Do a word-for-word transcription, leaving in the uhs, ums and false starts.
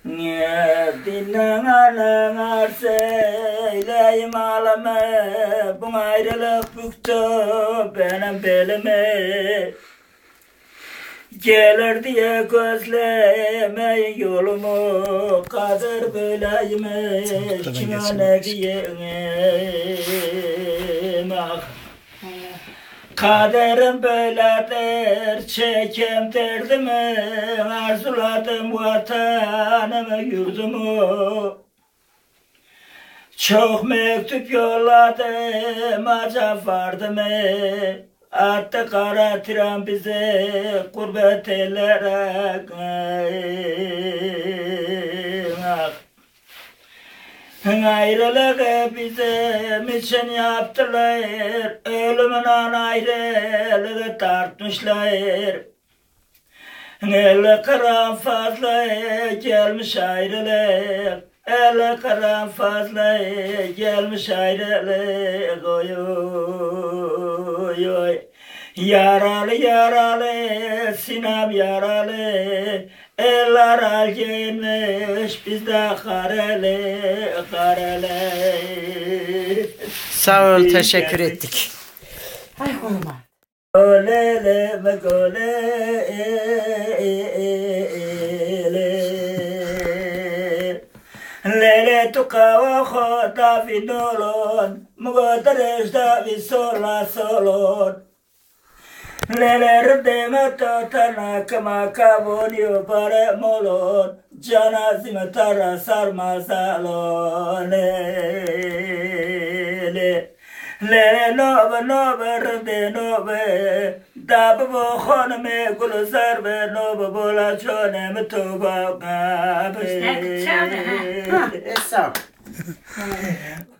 Dinleğine arseyleyim aleme, bu ayrılık büktü benim belime. Gelir diye gözlemeyin yolumu, kader böyleymiş, kime ne diyeyim ah. Kaderim böyledir, çekem derdimi, arzuladım vatanımı, yurdumu. Çok mektup yolladım, acaba vardı mı? Attı kara tren bizi gurbet ellere. Ayrılığı bizim için yaptılar, ölümünden ayrılığı tartmışlar. Elli kıran fazla gelmiş ayrılık, elli kıran fazla gelmiş ayrılık. Oy oy oy. Yaralı yaralı, sinem yaralı, eller al gelmiş bizde kareli kareli. Sağ ol, teşekkür ettik. Hay olma. Golele me golele. Lele tukawa khoda vinolon, mugotaresh da visola solon. Leler deme tatana kama kabonio pare molon, jana zimatara sarma salon. Le le nobe nobe rde nobe, dabo khon me gul zarbe nobe bola chone me toba gabe. Sağ ol.